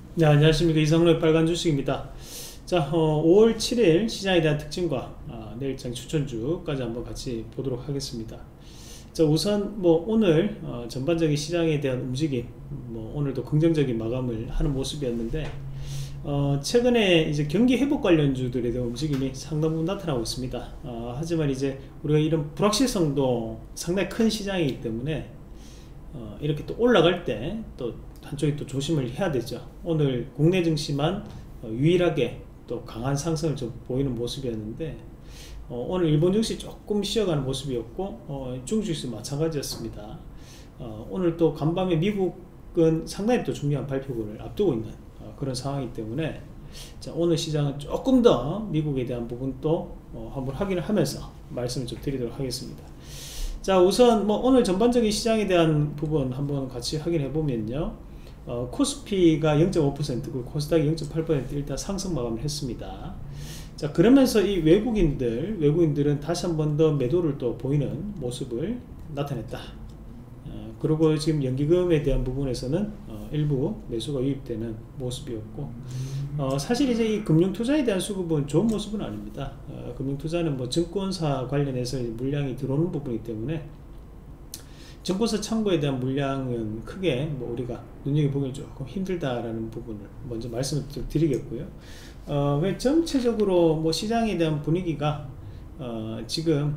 네, 안녕하십니까. 이성로의 빨간 주식입니다. 자, 5월 7일 시장에 대한 특징과 내일장 추천주까지 한번 같이 보도록 하겠습니다. 자, 우선 뭐 오늘 전반적인 시장에 대한 움직임, 뭐 오늘도 긍정적인 마감을 하는 모습이었는데, 최근에 이제 경기 회복 관련주들에 대한 움직임이 상당 부분 나타나고 있습니다. 하지만 이제 우리가 이런 불확실성도 상당히 큰 시장이기 때문에 이렇게 또 올라갈 때 또 한쪽이 또 조심을 해야 되죠. 오늘 국내 증시만 유일하게 또 강한 상승을 좀 보이는 모습이었는데, 오늘 일본 증시 조금 쉬어가는 모습이었고, 중국 증시 마찬가지였습니다. 오늘 또 간밤에 미국은 상당히 또 중요한 발표를 앞두고 있는 그런 상황이기 때문에, 자, 오늘 시장은 조금 더 미국에 대한 부분도 한번 확인을 하면서 말씀을 좀 드리도록 하겠습니다. 자, 우선 뭐 오늘 전반적인 시장에 대한 부분 한번 같이 확인해 보면요, 코스피가 0.5%고 코스닥이 0.8% 일단 상승 마감을 했습니다. 자, 그러면서 이 외국인들은 다시 한 번 더 매도를 또 보이는 모습을 나타냈다. 그리고 지금 연기금에 대한 부분에서는 일부 매수가 유입되는 모습이었고, 사실 이제 이 금융투자에 대한 수급은 좋은 모습은 아닙니다. 금융투자는 뭐 증권사 관련해서 물량이 들어오는 부분이기 때문에 증권사 창구에 대한 물량은 크게 뭐 우리가 눈여겨보기 조금 힘들다라는 부분을 먼저 말씀을 드리겠고요. 왜 전체적으로 뭐 시장에 대한 분위기가 지금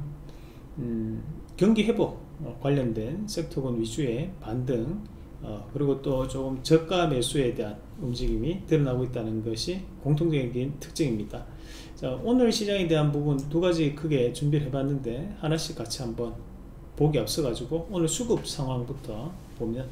경기 회복 관련된 섹터군 위주의 반등, 그리고 또 조금 저가 매수에 대한 움직임이 드러나고 있다는 것이 공통적인 특징입니다. 자, 오늘 시장에 대한 부분 두 가지 크게 준비를 해봤는데 하나씩 같이 한번 보기 앞서가지고 오늘 수급 상황부터 보면,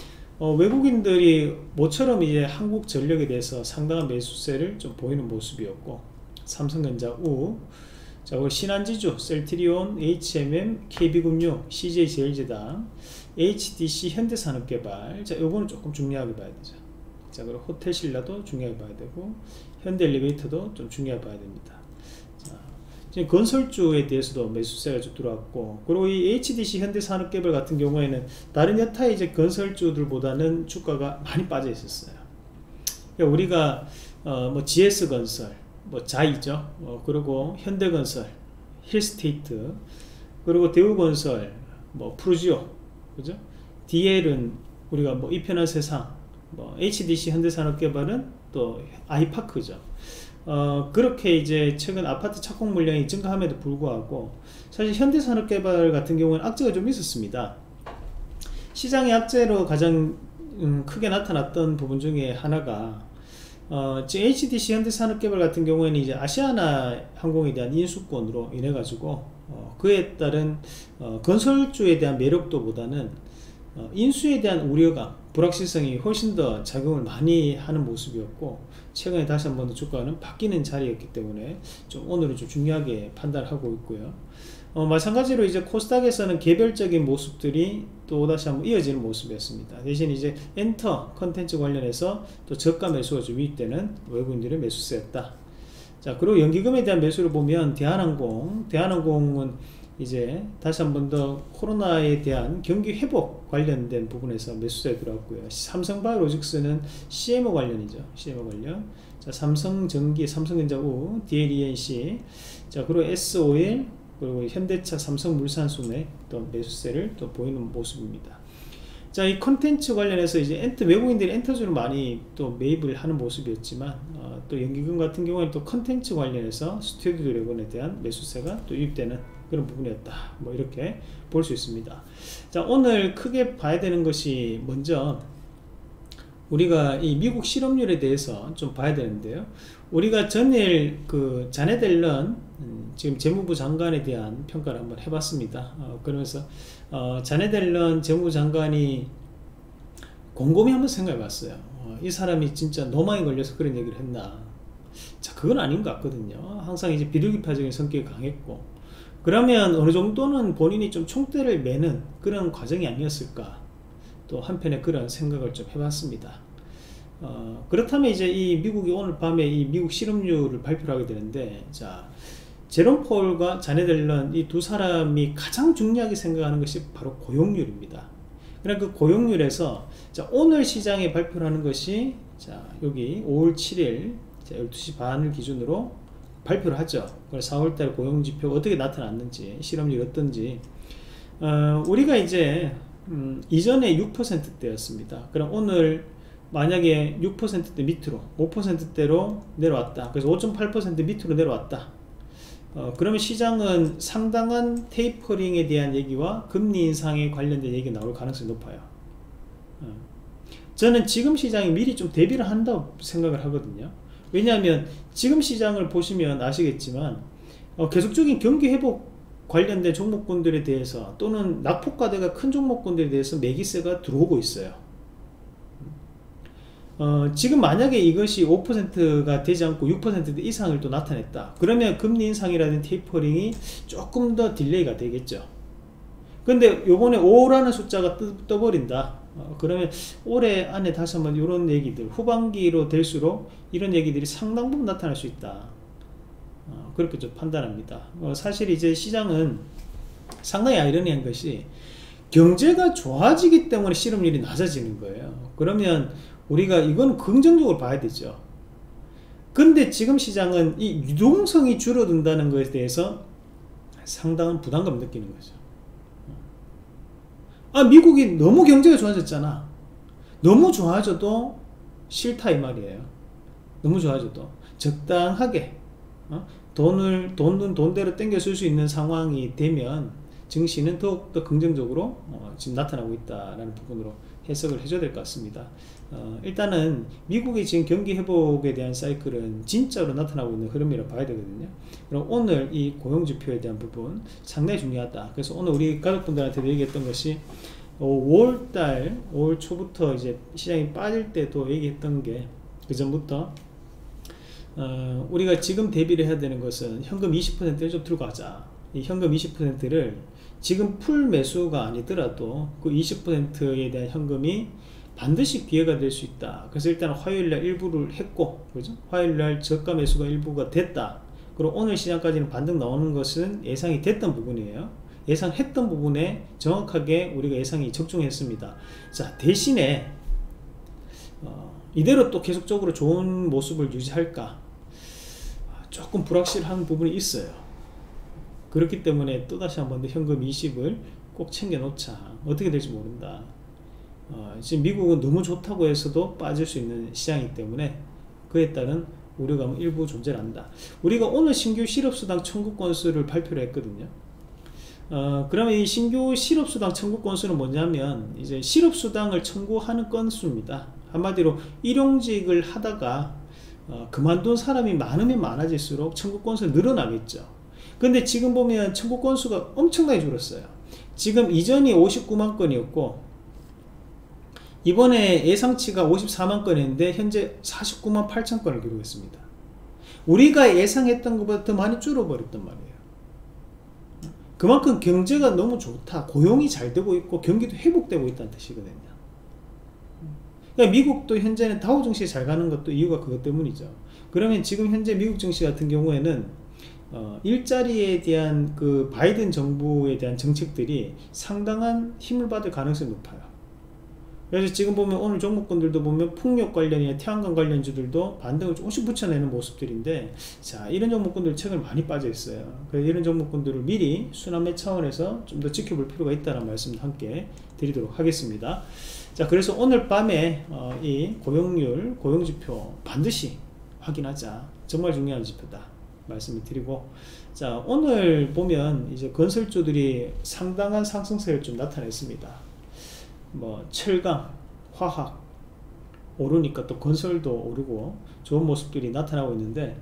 외국인들이 모처럼 이제 한국전력에 대해서 상당한 매수세를 좀 보이는 모습이었고, 삼성전자 우, 자, 그리고 신한지주, 셀트리온, HMM, KB금융, CJ제일제당, HDC, 현대산업개발, 자, 요거는 조금 중요하게 봐야 되죠. 자, 그리고 호텔신라도 중요하게 봐야 되고, 현대엘리베이터도 좀 중요하게 봐야 됩니다. 자, 지금 건설주에 대해서도 매수세가 좀 들어왔고, 그리고 이 HDC 현대산업개발 같은 경우에는 다른 여타의 이제 건설주들보다는 주가가 많이 빠져 있었어요. 그러니까 우리가 뭐 GS건설, 뭐 자이죠, 그리고 현대건설, 힐스테이트, 그리고 대우건설, 뭐 프루지오, 그죠? DL은 우리가 뭐 이편한 세상, 뭐 HDC 현대산업개발은 또 아이파크죠. 그렇게 이제 최근 아파트 착공 물량이 증가함에도 불구하고 사실 현대산업개발 같은 경우는 악재가 좀 있었습니다. 시장의 악재로 가장 크게 나타났던 부분 중에 하나가, 지금 HDC 현대산업개발 같은 경우에는 이제 아시아나 항공에 대한 인수권으로 인해 가지고 그에 따른 건설주에 대한 매력도보다는 인수에 대한 우려감, 불확실성이 훨씬 더 작용을 많이 하는 모습이었고, 최근에 다시 한 번 더 주가는 바뀌는 자리였기 때문에 좀 오늘은 좀 중요하게 판단하고 있고요. 마찬가지로 이제 코스닥에서는 개별적인 모습들이 또 다시 한번 이어지는 모습이었습니다. 대신 이제 엔터 컨텐츠 관련해서 또 저가 매수가 좀 유입되는 외국인들의 매수세였다. 자, 그리고 연기금에 대한 매수를 보면 대한항공은 이제 다시 한 번 더 코로나에 대한 경기 회복 관련된 부분에서 매수세가 들어왔고요. 삼성바이오로직스는 CMO 관련이죠. CMO 관련. 자, 삼성전기, 삼성전자 우, DLENC, 자, 그리고 S-오일, 그리고 현대차, 삼성물산수네 또 매수세를 또 보이는 모습입니다. 자, 이 컨텐츠 관련해서 이제 외국인들이 엔터주를 많이 또 매입을 하는 모습이었지만, 또 연기금 같은 경우에는 또 컨텐츠 관련해서 스튜디오 드래곤에 대한 매수세가 또 유입되는 그런 부분이었다. 뭐 이렇게 볼 수 있습니다. 자, 오늘 크게 봐야 되는 것이 먼저 우리가 이 미국 실업률에 대해서 좀 봐야 되는데요. 우리가 전일 그 자넷 옐런 지금 재무부 장관에 대한 평가를 한번 해봤습니다. 그러면서 자넷 옐런 재무부 장관이 곰곰이 한번 생각해봤어요. 이 사람이 진짜 노망에 걸려서 그런 얘기를 했나? 자, 그건 아닌 것 같거든요. 항상 이제 비둘기파적인 성격이 강했고, 그러면 어느 정도는 본인이 좀 총대를 매는 그런 과정이 아니었을까? 또 한편에 그런 생각을 좀 해봤습니다. 그렇다면 이제 이 미국이 오늘 밤에 이 미국 실업률을 발표를 하게 되는데, 자, 제롬 폴과 자넷 옐런 이 두 사람이 가장 중요하게 생각하는 것이 바로 고용률입니다. 그러니까 그 고용률에서 자, 오늘 시장에 발표를 하는 것이 자, 여기 5월 7일 자, 12시 반을 기준으로 발표를 하죠. 그래서 4월달 고용지표가 어떻게 나타났는지, 실업률이 어떤지. 우리가 이제 이전에 6%대였습니다. 그럼 오늘 만약에 6%대 밑으로 5%대로 내려왔다. 그래서 5.8% 밑으로 내려왔다. 그러면 시장은 상당한 테이퍼링에 대한 얘기와 금리 인상에 관련된 얘기가 나올 가능성이 높아요. 저는 지금 시장이 미리 좀 대비를 한다고 생각을 하거든요. 왜냐하면 지금 시장을 보시면 아시겠지만 계속적인 경기 회복 관련된 종목군들에 대해서 또는 낙폭과대가 큰 종목군들에 대해서 매기세가 들어오고 있어요. 지금 만약에 이것이 5%가 되지 않고 6% 이상을 또 나타냈다. 그러면 금리 인상이라든 테이퍼링이 조금 더 딜레이가 되겠죠. 근데 요번에 5라는 숫자가 떠버린다. 그러면 올해 안에 다시 한번 이런 얘기들, 후반기로 될수록 이런 얘기들이 상당 부분 나타날 수 있다. 그렇게 좀 판단합니다. 사실 이제 시장은 상당히 아이러니한 것이 경제가 좋아지기 때문에 실업률이 낮아지는 거예요. 그러면 우리가 이건 긍정적으로 봐야 되죠. 근데 지금 시장은 이 유동성이 줄어든다는 것에 대해서 상당한 부담감을 느끼는 거죠. 미국이 너무 경제가 좋아졌잖아. 너무 좋아져도 싫다 이 말이에요. 너무 좋아져도 적당하게 돈은 돈대로 땡겨 쓸 수 있는 상황이 되면 증시는 더욱더 긍정적으로 지금 나타나고 있다라는 부분으로 해석을 해줘야 될 것 같습니다. 일단은 미국의 지금 경기 회복에 대한 사이클은 진짜로 나타나고 있는 흐름이라고 봐야 되거든요. 그럼 오늘 이 고용지표에 대한 부분 상당히 중요하다. 그래서 오늘 우리 가족분들한테도 얘기했던 것이 5월 초부터 이제 시장이 빠질 때도 얘기했던 게 그 전부터 우리가 지금 대비를 해야 되는 것은 현금 20%를 좀 들고 가자. 이 현금 20%를 지금 풀 매수가 아니더라도 그 20%에 대한 현금이 반드시 기회가 될 수 있다. 그래서 일단 화요일날 일부를 했고, 그죠? 화요일날 저가 매수가 일부가 됐다. 그리고 오늘 시장까지는 반등 나오는 것은 예상이 됐던 부분이에요. 예상했던 부분에 정확하게 우리가 예상이 적중했습니다. 자, 대신에 이대로 또 계속적으로 좋은 모습을 유지할까? 조금 불확실한 부분이 있어요. 그렇기 때문에 또다시 한번 더 현금 20을 꼭 챙겨 놓자. 어떻게 될지 모른다. 지금 미국은 너무 좋다고 해서도 빠질 수 있는 시장이기 때문에 그에 따른 우려감은 일부 존재한다. 우리가 오늘 신규 실업수당 청구 건수를 발표를 했거든요. 그러면 이 신규 실업수당 청구 건수는 뭐냐면 이제 실업수당을 청구하는 건수입니다. 한마디로 일용직을 하다가 그만둔 사람이 많으면 많아질수록 청구 건수가 늘어나겠죠. 근데 지금 보면 청구 건수가 엄청나게 줄었어요. 지금 이전이 59만 건이었고 이번에 예상치가 54만 건인데 현재 49만 8천 건을 기록했습니다. 우리가 예상했던 것보다 더 많이 줄어버렸단 말이에요. 그만큼 경제가 너무 좋다, 고용이 잘 되고 있고 경기도 회복되고 있다는 뜻이거든요. 그러니까 미국도 현재는 다우 증시 잘 가는 것도 이유가 그것 때문이죠. 그러면 지금 현재 미국 증시 같은 경우에는 일자리에 대한 그 바이든 정부에 대한 정책들이 상당한 힘을 받을 가능성이 높아요. 그래서 지금 보면 오늘 종목군들도 보면 풍력 관련이나 태양광 관련주들도 반등을 조금씩 붙여내는 모습들인데, 자, 이런 종목군들 최근에 많이 빠져 있어요. 그래서 이런 종목군들을 미리 순환매 차원에서 좀 더 지켜볼 필요가 있다는 말씀도 함께 드리도록 하겠습니다. 자, 그래서 오늘 밤에 이 고용률, 고용지표 반드시 확인하자. 정말 중요한 지표다 말씀을 드리고, 자, 오늘 보면 이제 건설주들이 상당한 상승세를 좀 나타냈습니다. 뭐 철강, 화학 오르니까 또 건설도 오르고 좋은 모습들이 나타나고 있는데,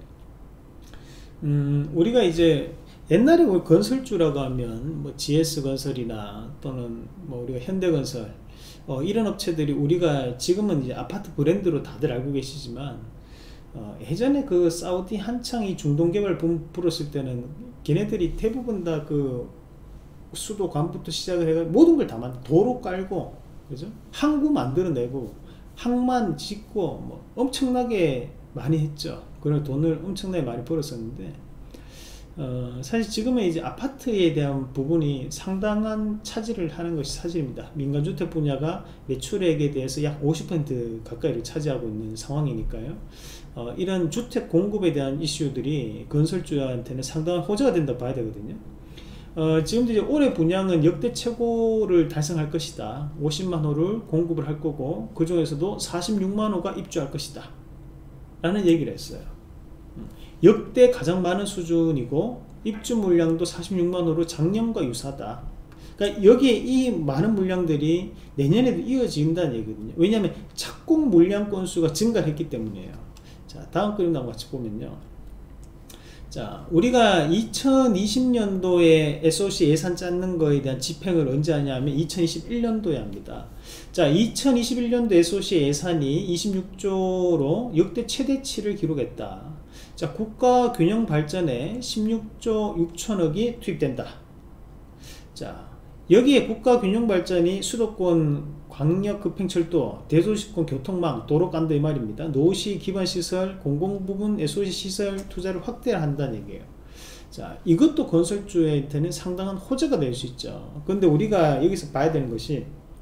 우리가 이제 옛날에 건설주라고 하면 뭐 GS건설이나 또는 뭐 우리가 현대건설 이런 업체들이 우리가 지금은 이제 아파트 브랜드로 다들 알고 계시지만 예전에 그 사우디 한창 이 중동 개발 붐 불었을 때는 걔네들이 대부분 다 그 수도 관부터 시작을 해서 모든 걸 다 도로 깔고, 그죠? 항구 만들어내고 항만 짓고 뭐 엄청나게 많이 했죠. 그런 돈을 엄청나게 많이 벌었었는데 사실 지금은 이제 아파트에 대한 부분이 상당한 차지를 하는 것이 사실입니다. 민간주택 분야가 매출액에 대해서 약 50% 가까이를 차지하고 있는 상황이니까요. 이런 주택 공급에 대한 이슈들이 건설주한테는 상당한 호재가 된다 봐야 되거든요. 지금도 이제 올해 분양은 역대 최고를 달성할 것이다. 50만호를 공급을 할 거고, 그 중에서도 46만호가 입주할 것이다 라는 얘기를 했어요. 역대 가장 많은 수준이고, 입주 물량도 46만호로 작년과 유사하다. 그러니까 여기에 이 많은 물량들이 내년에도 이어진다는 얘기거든요. 왜냐하면 착공 물량 건수가 증가를 했기 때문이에요. 자, 다음 그림도 한번 같이 보면요. 자, 우리가 2020년도에 SOC 예산 짜는 거에 대한 집행을 언제 하냐면 2021년도에 합니다. 자, 2021년도 SOC 예산이 26조로 역대 최대치를 기록했다. 자, 국가 균형 발전에 16조 6천억이 투입된다. 자, 여기에 국가 균형 발전이 수도권 광역 급행철도, 대도시권 교통망, 도로 간다 이 말입니다. 노시 기반시설, 공공부문 SOC 시설 투자를 확대한다는 얘기예요. 자, 이것도 건설주한테는 상당한 호재가 될 수 있죠. 그런데 우리가 여기서 봐야 되는 것이,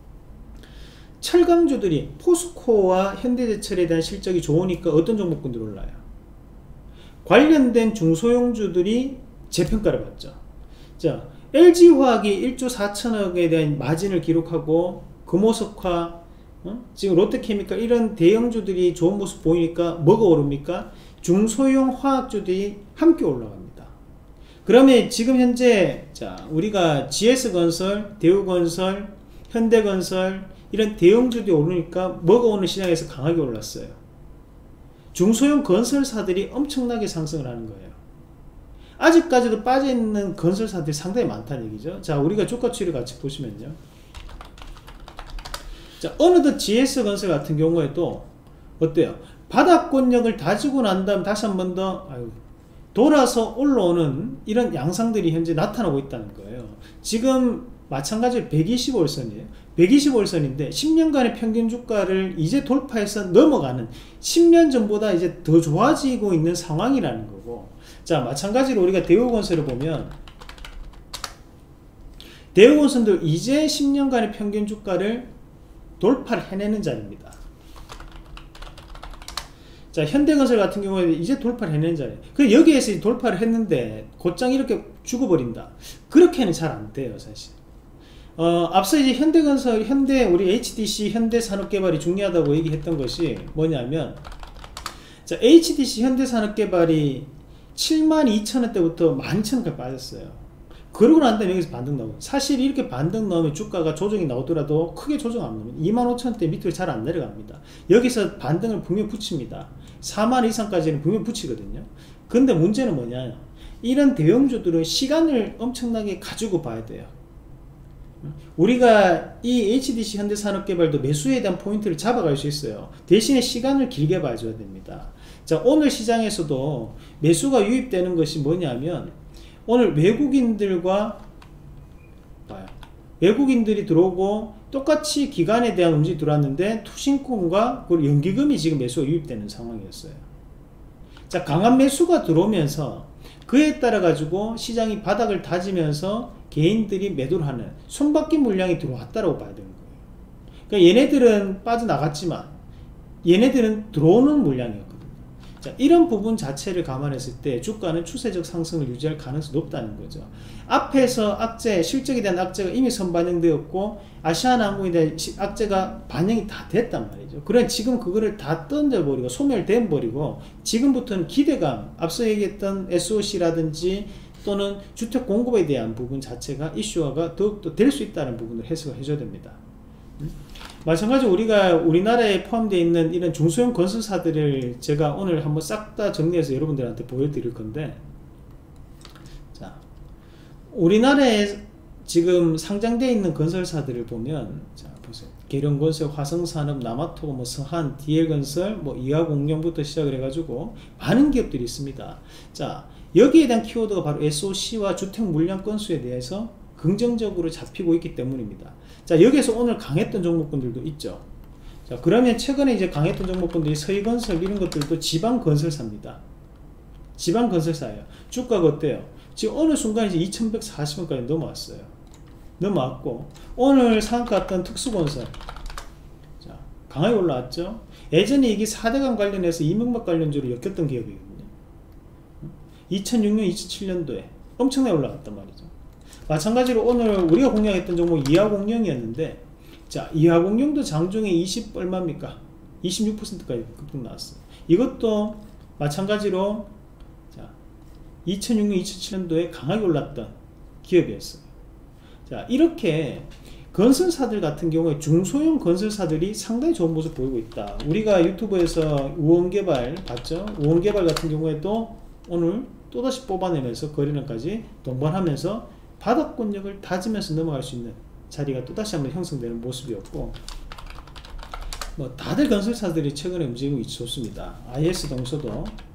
철강주들이 포스코와 현대제철에 대한 실적이 좋으니까 어떤 종목군들이 올라요? 관련된 중소형주들이 재평가를 받죠. 자, LG화학이 1조 4천억에 대한 마진을 기록하고, 금호석화, 지금 롯데케미칼 이런 대형주들이 좋은 모습 보이니까 뭐가 오릅니까? 중소형 화학주들이 함께 올라갑니다. 그러면 지금 현재, 자, 우리가 GS건설, 대우건설, 현대건설 이런 대형주들이 오르니까 뭐가 오늘 시장에서 강하게 올랐어요? 중소형 건설사들이 엄청나게 상승을 하는 거예요. 아직까지도 빠져있는 건설사들이 상당히 많다는 얘기죠. 자, 우리가 주가 추이를 같이 보시면요. 자, 어느덧 GS건설 같은 경우에도 어때요? 바닥권력을 다지고 난 다음 다시 한 번 더 돌아서 올라오는 이런 양상들이 현재 나타나고 있다는 거예요. 지금 마찬가지로 125일선이에요. 125일선인데 10년간의 평균 주가를 이제 돌파해서 넘어가는, 10년 전보다 이제 더 좋아지고 있는 상황이라는 거고, 자, 마찬가지로 우리가 대우건설을 보면, 대우건설도 이제 10년간의 평균 주가를 돌파를 해내는 자리입니다. 자, 현대건설 같은 경우에 이제 돌파를 해내는 자리예요. 그래서 여기에서 돌파를 했는데 곧장 이렇게 죽어버린다, 그렇게는 잘 안 돼요 사실. 앞서 이제 현대건설, 우리 HDC 현대산업개발이 중요하다고 얘기했던 것이 뭐냐면, 자, HDC 현대산업개발이 72,000원대부터 12,000원까지 빠졌어요. 그러고 난 다음에 여기서 반등 나오고, 사실 이렇게 반등 나오면 주가가 조정이 나오더라도 크게 조정 안 나오면 25,000원대 밑으로 잘 안 내려갑니다. 여기서 반등을 분명히 붙입니다. 4만 이상까지는 분명히 붙이거든요. 근데 문제는 뭐냐, 이런 대형주들은 시간을 엄청나게 가지고 봐야 돼요. 우리가 이 HDC 현대산업개발도 매수에 대한 포인트를 잡아갈 수 있어요. 대신에 시간을 길게 봐줘야 됩니다. 자, 오늘 시장에서도 매수가 유입되는 것이 뭐냐면, 오늘 외국인들과 외국인들이 들어오고 똑같이 기관에 대한 움직임이 들어왔는데, 투신권과 연기금이 지금 매수가 유입되는 상황이었어요. 자, 강한 매수가 들어오면서 그에 따라 가지고 시장이 바닥을 다지면서 개인들이 매도를 하는 손바뀜 물량이 들어왔다라고 봐야 되는 거예요. 그러니까 얘네들은 빠져나갔지만 얘네들은 들어오는 물량이었거든요. 자, 이런 부분 자체를 감안했을 때 주가는 추세적 상승을 유지할 가능성이 높다는 거죠. 앞에서 악재, 실적에 대한 악재가 이미 선반영되었고, 아시아나항공에 대한 악재가 반영이 다 됐단 말이죠. 그래 지금 그거를 다 던져버리고 소멸돼 버리고, 지금부터는 기대감, 앞서 얘기했던 SOC라든지 또는 주택 공급에 대한 부분 자체가 이슈화가 더욱더 될 수 있다는 부분을 해석을 해줘야 됩니다. 마찬가지로 우리가 우리나라에 포함되어 있는 이런 중소형 건설사들을 제가 오늘 한번 싹 다 정리해서 여러분들한테 보여드릴 건데, 자, 우리나라에 지금 상장되어 있는 건설사들을 보면, 자, 보세요. 계룡건설, 화성산업, 남아토, 뭐 서한, DL건설, 뭐 이하공룡부터 시작을 해가지고 많은 기업들이 있습니다. 자, 여기에 대한 키워드가 바로 SOC와 주택 물량 건수에 대해서 긍정적으로 잡히고 있기 때문입니다. 자, 여기에서 오늘 강했던 종목군들도 있죠. 자, 그러면 최근에 이제 강했던 종목군들이 서희건설 이런 것들도 지방건설사입니다. 지방건설사예요. 주가가 어때요? 지금 어느 순간 이제 2140원까지 넘어왔어요. 넘어왔고, 오늘 상한가 갔던 특수건설. 자, 강하게 올라왔죠? 예전에 이게 4대강 관련해서 이명박 관련주로 엮였던 기업이거든요. 2006년, 2007년도에 엄청나게 올라갔단 말이죠. 마찬가지로 오늘 우리가 공략했던 종목 이하공룡이었는데, 자, 이하공룡도 장중에 20 얼마입니까? 26%까지 급등 나왔어요. 이것도 마찬가지로 자, 2006년, 2007년도에 강하게 올랐던 기업이었어요. 자, 이렇게 건설사들 같은 경우에 중소형 건설사들이 상당히 좋은 모습 보이고 있다. 우리가 유튜브에서 우원개발 봤죠? 우원개발 같은 경우에도 오늘 또다시 뽑아내면서 거래량까지 동반하면서 바닥권력을 다지면서 넘어갈 수 있는 자리가 또다시 한번 형성되는 모습이었고, 뭐 다들 건설사들이 최근에 움직이고 좋습니다. IS 동서도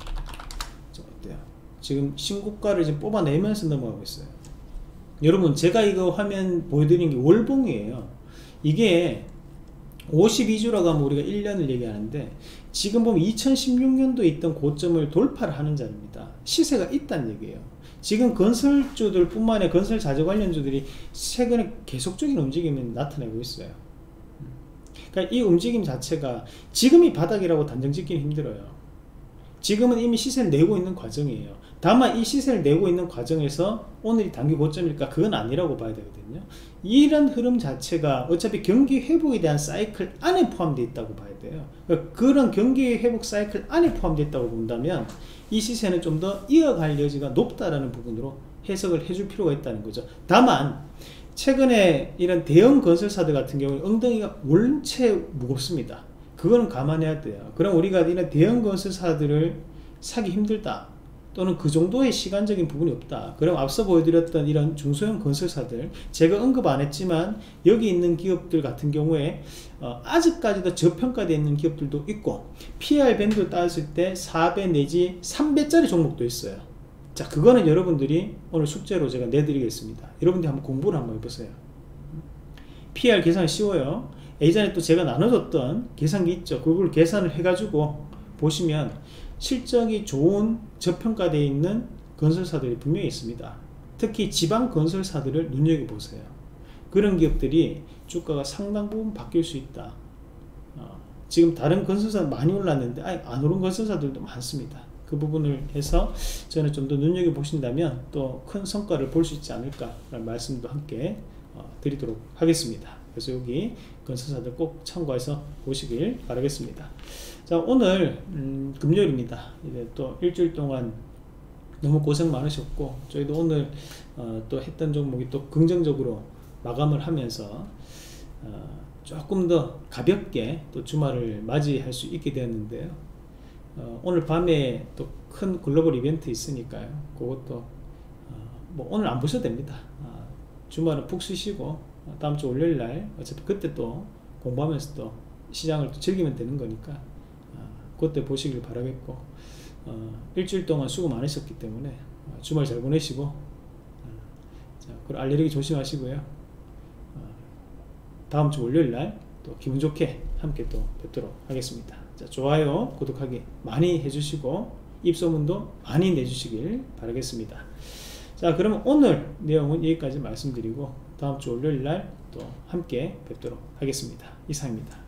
어때요? 지금 신고가를 지금 뽑아내면서 넘어가고 있어요. 여러분, 제가 이거 화면 보여드린 게 월봉이에요. 이게 52주라고 하면 우리가 1년을 얘기하는데, 지금 보면 2016년도에 있던 고점을 돌파를 하는 자리입니다. 시세가 있다는 얘기예요. 지금 건설주들 뿐만 아니라 건설 자재 관련주들이 최근에 계속적인 움직임이 나타내고 있어요. 그러니까 이 움직임 자체가 지금이 바닥이라고 단정 짓기는 힘들어요. 지금은 이미 시세를 내고 있는 과정이에요. 다만 이 시세를 내고 있는 과정에서 오늘이 단기 고점일까? 그건 아니라고 봐야 되거든요. 이런 흐름 자체가 어차피 경기 회복에 대한 사이클 안에 포함되어 있다고 봐야 돼요. 그러니까 그런 경기 회복 사이클 안에 포함되어 있다고 본다면 이 시세는 좀 더 이어갈 여지가 높다라는 부분으로 해석을 해줄 필요가 있다는 거죠. 다만 최근에 이런 대형 건설사들 같은 경우는 엉덩이가 원체 무겁습니다. 그거는 감안해야 돼요. 그럼 우리가 이런 대형 건설사들을 사기 힘들다, 또는 그 정도의 시간적인 부분이 없다, 그럼 앞서 보여드렸던 이런 중소형 건설사들, 제가 언급 안 했지만 여기 있는 기업들 같은 경우에 아직까지도 저평가되어 있는 기업들도 있고, PR 밴드 따졌을 때 4배 내지 3배짜리 종목도 있어요. 자, 그거는 여러분들이 오늘 숙제로 제가 내드리겠습니다. 여러분들이 한번 공부를 한번 해보세요. PR 계산 쉬워요. 예전에 또 제가 나눠줬던 계산기 있죠. 그걸 계산을 해가지고 보시면 실적이 좋은 저평가되어 있는 건설사들이 분명히 있습니다. 특히 지방 건설사들을 눈여겨보세요. 그런 기업들이 주가가 상당 부분 바뀔 수 있다. 지금 다른 건설사 많이 올랐는데 안 오른 건설사들도 많습니다. 그 부분을 해서 저는 좀 더 눈여겨보신다면 또 큰 성과를 볼 수 있지 않을까라는 말씀도 함께 드리도록 하겠습니다. 그래서 여기 건설사들 꼭 참고해서 보시길 바라겠습니다. 자, 오늘 금요일입니다. 이제 또 일주일 동안 너무 고생 많으셨고, 저희도 오늘 또 했던 종목이 또 긍정적으로 마감을 하면서 조금 더 가볍게 또 주말을 맞이할 수 있게 되었는데요. 오늘 밤에 또 큰 글로벌 이벤트 있으니까요. 그것도 뭐 오늘 안 보셔도 됩니다. 주말은 푹 쉬시고 다음 주 월요일날 어차피 그때 또 공부하면서 또 시장을 또 즐기면 되는 거니까 그때 보시길 바라겠고, 일주일 동안 수고 많으셨기 때문에 주말 잘 보내시고, 자, 그리고 알레르기 조심하시고요. 다음 주 월요일날 또 기분 좋게 함께 또 뵙도록 하겠습니다. 자, 좋아요, 구독하기 많이 해주시고 입소문도 많이 내주시길 바라겠습니다. 자, 그러면 오늘 내용은 여기까지 말씀드리고 다음 주 월요일날 또 함께 뵙도록 하겠습니다. 이상입니다.